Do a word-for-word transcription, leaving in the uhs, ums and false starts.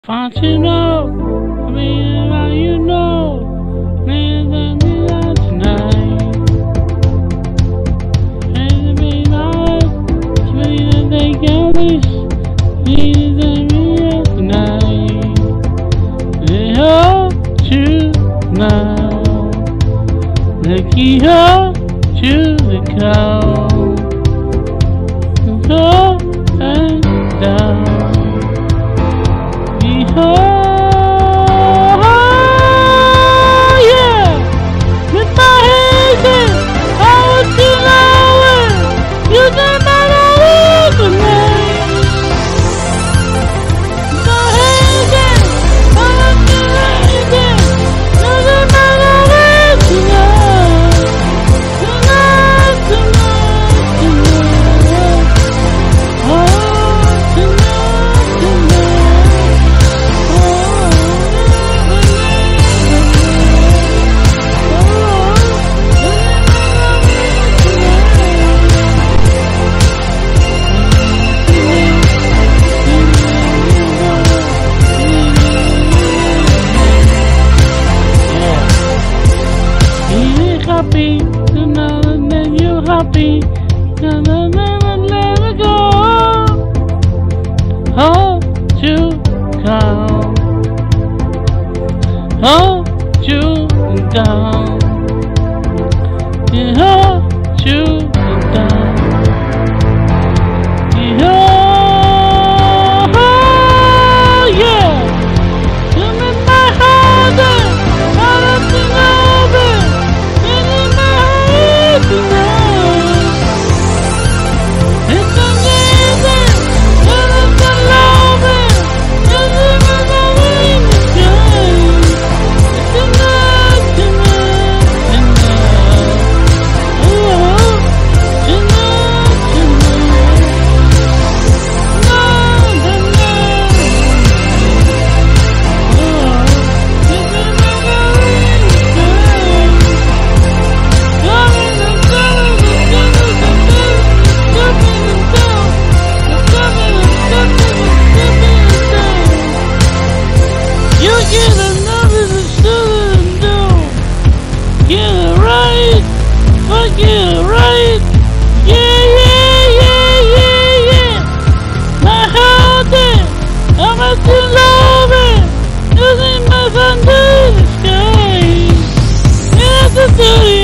Want to know, I mean, how you know, man, that me out tonight. And to be honest, it's me that they got this, me that me out tonight. They hold you now, they keep hold to the cold, go and down. Oh, yeah, with my hands in, I was too low, you did not know the name. My hands in, I was too lazy, you did not know it tonight. Tonight, tonight, tonight, oh, tonight, tonight. Happy, to know that you're happy, no, no, no, no, let it go. Hold you down, hold you down, yeah, hold you down, yeah, oh, yeah, you make my heart in, I love to love it. Get it right, yeah, yeah, yeah, yeah, yeah. My heart is, I'm a too love it. Using my sun to the sky. Yeah, to do it.